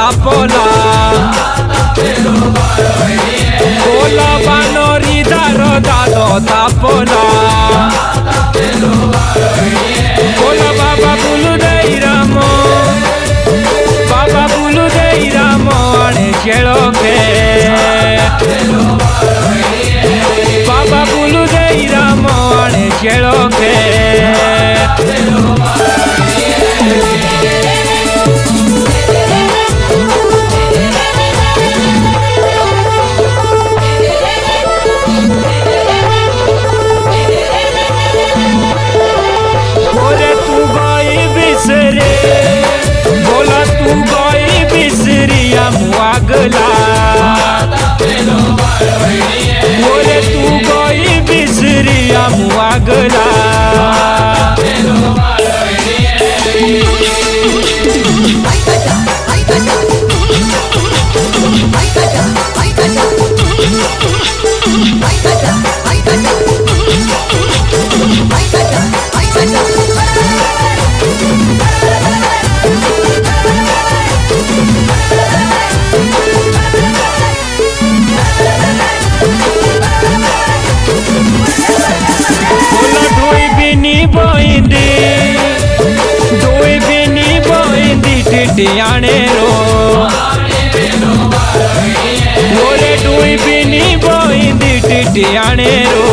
तापोला Cola बानोरी दारो दादो तापोला Cola बाबा blue देई रामो आने चेलो के बाबा बुलु देई रामो आने चेलो के मुआगला बोले तू कोई बिसरिया मुआगला टिटियाने रो बोले डुई बिनी बोइंदी टिटियाने रो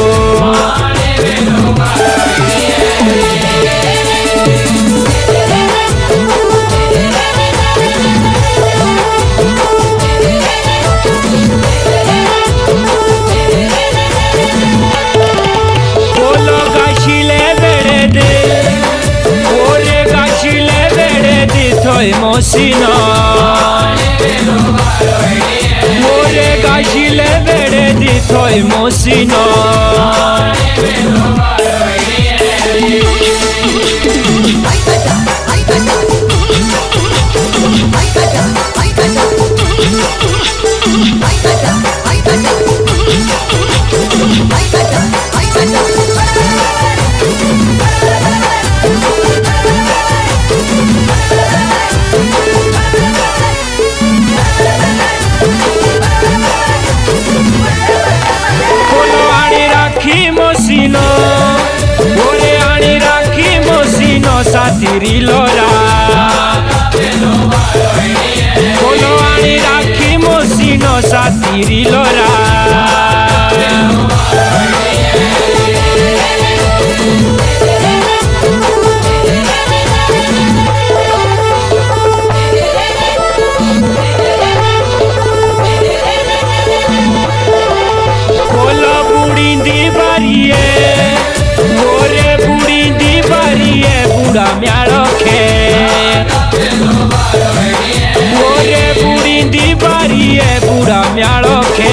बोलो गाशिले बेड़े दे बोले गाशिले बेड़े दे थोई मोसिनो बोले गाशिले बेड़े दे थोई मोसिनो साथी लोरा बोलो आनी राखी मोसिनो साथी लोरा बोलो बुढ़ी दी बारिये गोरे बुढ़ी दी बारिये बुढ़ा म्यालो खे गोरे बुढ़ी दी बारिये बुढ़ा म्यालो खे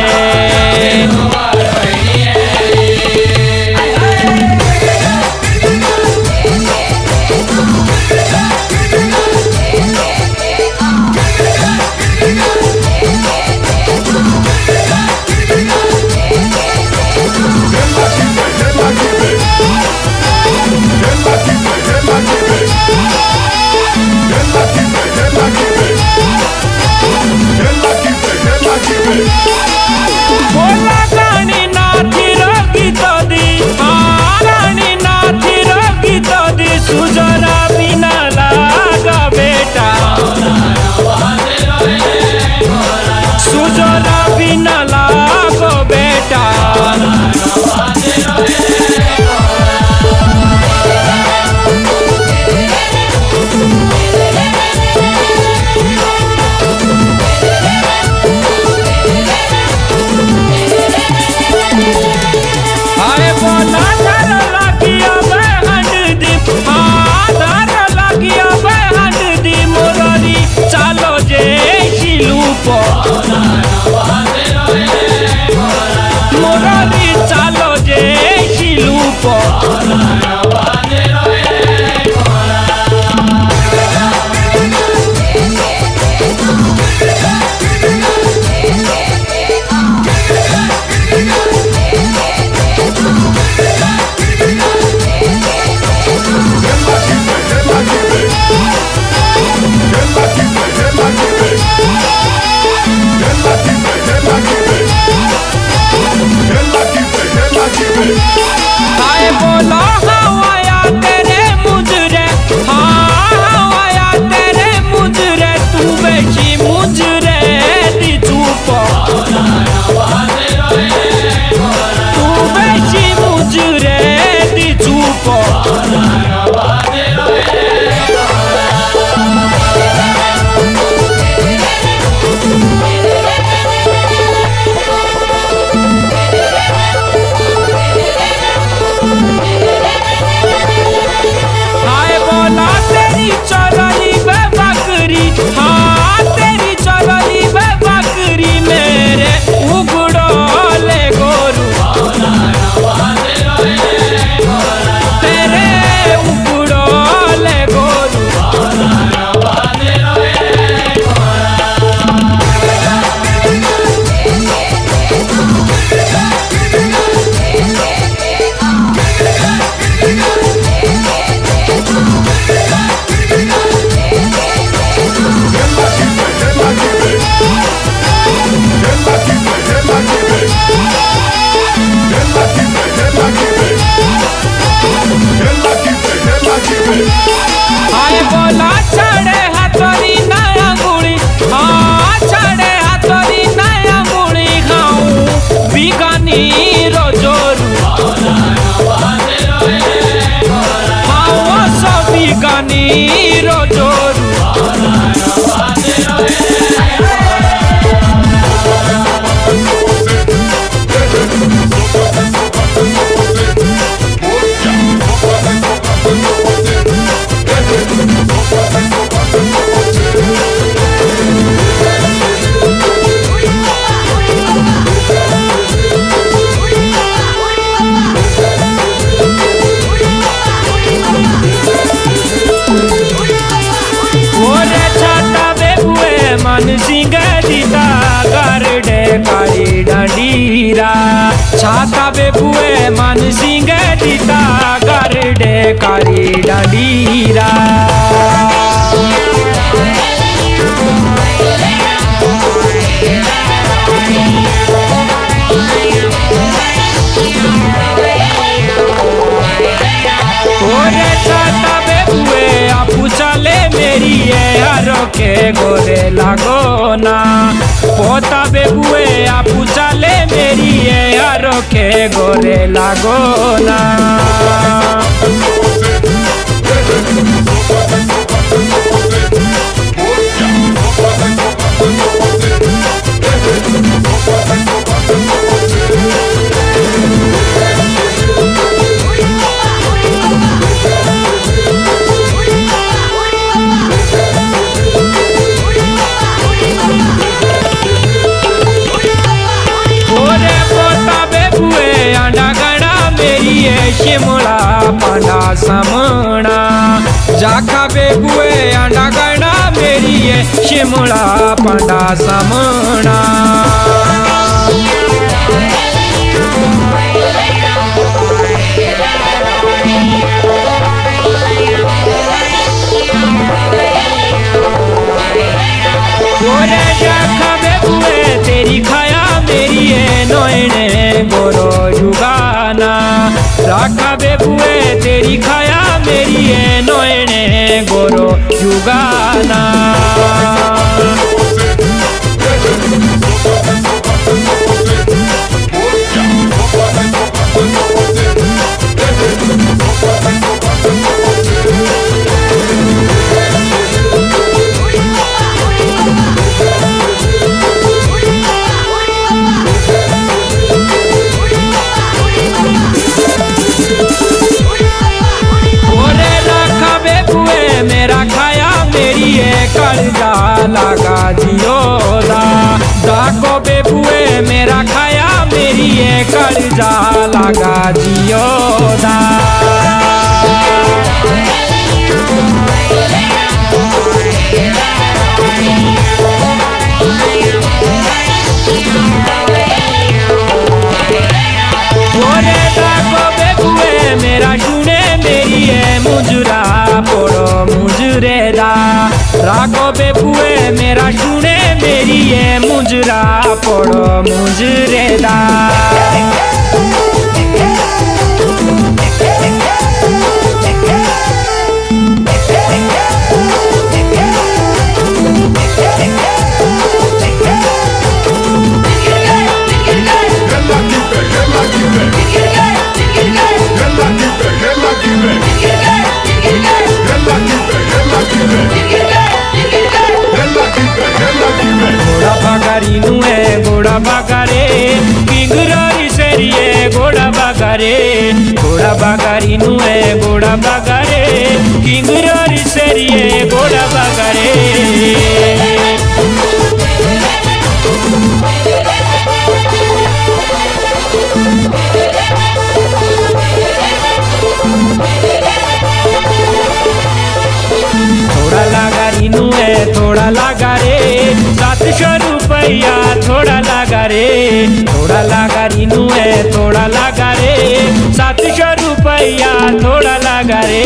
बोला रानी नाथी रोगी तो दी रानी नाथी रोगी तो दी सुजरा बिना लागा बेटा सुजरा बिना लागो बेटा मोरारी चालो जे शिलूपो Get lucky, बोला हवाया तेरे मुजरे, हाँ हवाया तेरे मुजरे, तू बेची मुजरे दी चुप, तू बेची मुजरे दी चुप। हाय बोला तेरी चलनी बे बकरी, हाँ तेरी चलनी बे बकरी, मेरे उगड़ो ले गोरू, तेरे उगड़ो ले गोरू। हाय बोला चढ़े हाथोरी नया गुड़ी, हाँ चढ़े हाथोरी नया गुड़ी, खाऊं बिगानी रोजोरू, हाँ सो बिगानी रोजोरू। ओरे छाता बेबुए मन सिंह दीदा गरडे कारी डंडीरा, छाता बेबुए मन सिंह दीदा गरडे कारी डंडीरा। ओरे छाता बेबुए आपू चले मेरी हरो के गोरे लागो ना, पोता बेबुए आपू चले मेरी हरो के गोरे लागो ना। ओरे पोता बेबुए अंडा गड़ा मेरी शिमला पंडा समणा, जाखा बेबुए अंडा गड़ा मेरी शिमला पंडा समणा। ओरे जाखा बेबुए तेरी खाया मेरी नोयने गोरो युगाना, राखा बेबुए तेरी खाया मेरी नोयने गोरो युगाना। कर्जा लगा जियो दा, दाको बेबुए मेरा खाया मेरी कर्जा लगा जियो दा। ओरे दाको बेबुए मेरा सुने मेरी मुजरा पोड़ो मुजरे दा, रागो बेबुए मेरा सुने मेरी मुजरा पोड़ो मुजरे दा। बागारे घोड़ा बागारी नुए घोड़ा बागारे किंगरोरी सेरिए घोड़ा बागारे थोड़ा लागा रीनू है थोड़ा लागा रे 700 रुपया थोड़ा लागा रे थोड़ा लागा रीनू है थोड़ा लागा रे 700 रुपया थोड़ा लागा रे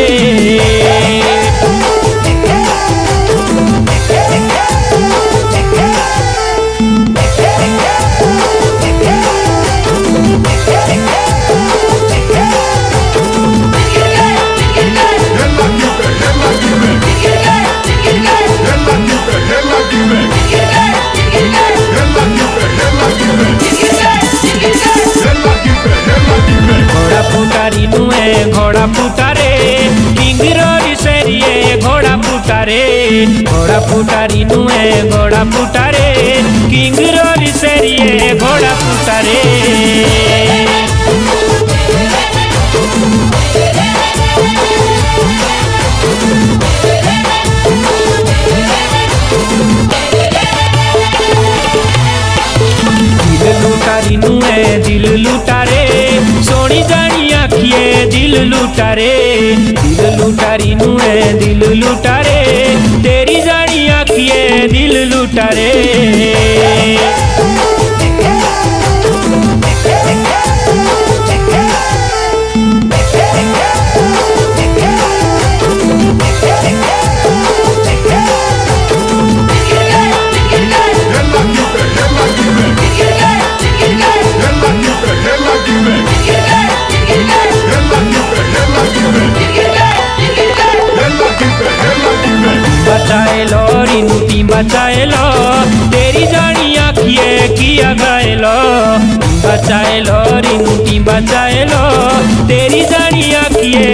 घोड़ा पुटारी नुए घोड़ा पुटारे किंगरोरी सेरिए घोड़ा पुटारे घोड़ा पुटारी नुए घोड़ा पुटारे किंगरोरी सेरिए घोड़ा पुटारे लुटारी नुए दिल लुटारे सोनी जानी आखिए दिल लुटारे दिल लुटारी नुए दिल लुटारे तेरी जानी आखिए दिल लुटारे बचाए लो रीनू टीम बचाए लो तेरी जानी आखिए किया गाए लो बचाए लो रीनू टीम बचाए लो तेरी जानी आखिए